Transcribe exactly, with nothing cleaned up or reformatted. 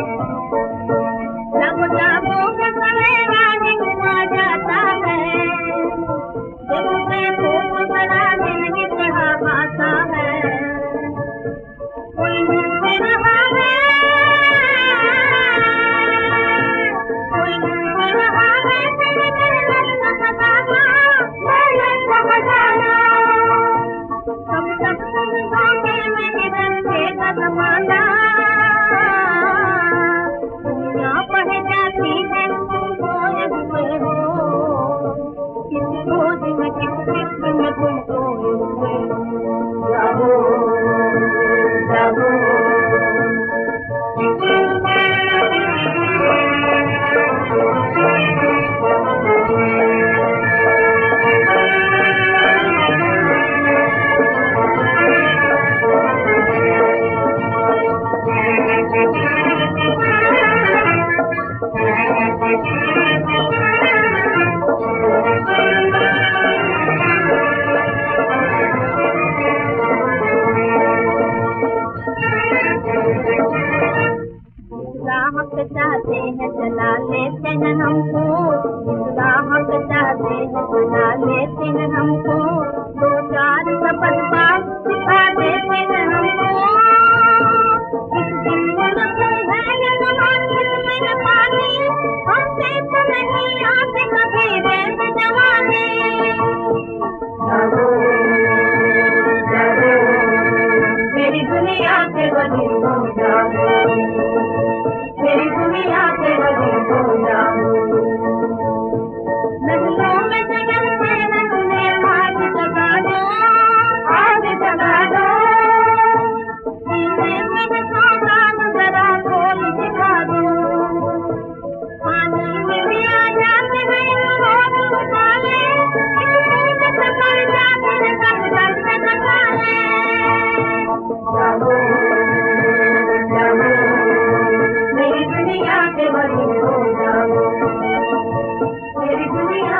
जब जागो के सवेरा दिन आ जाता है, दिल में खूब बड़ा दिन की तरह आता है। कोई ढूंढ रहा है, कोई ढूंढ रहा है तेरे मेहनत का खजाना, मेहनत का खजाना। कब तक तुम धोखे में ही रखेगा ज़माना, दुनिया बढ़ जाती है तुम खोए हुए हो, किस खोज में किस फिक्र में तुम खोए हुए हो। जागो जागो राहत चाहते हैं चला लेते हैं हमको, राहत चाहते हैं चला लेते हैं हमको, दो चार शब्द बात सिखा देते हैं हमको। इस दिन में है ये जवान में पानी, हमसे तो नहीं आते कभी रेत जवानी। जागो जागो मेरी दुनिया के बनी हो जाओ, मेरी दुनिया के बनी हो जाओ। नजरों में जगह से रखने आग जगा दो, आग जगा दो। सीने में सामान जरा खोल दिखा दो, पानी में भी आ जाते हैं रोज उबाले, एक बूंद से मर जाते हैं सब दर्द बता ले। जागो जागो मेरी दुनिया के बनी हो जाओ, मेरी दुनिया